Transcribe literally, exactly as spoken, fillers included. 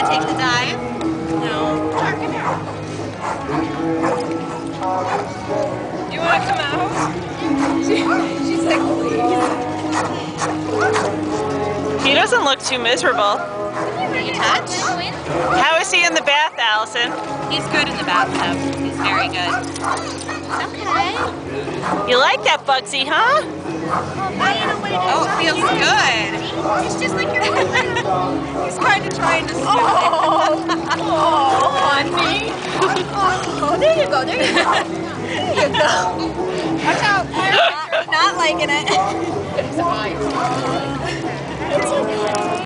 to take the dive? No. You want to come out? She, she's like, please. He doesn't look too miserable. Can you touch? How is he in the bath, Allison? He's good in the bathtub. He's very good. Okay. You like that, Bugsy, huh? Oh, it feels good. It's just like your He's kind of trying to sniff it. Oh, oh, honey. Oh, there you go, there you go. There you go. Watch out. Not, not liking it.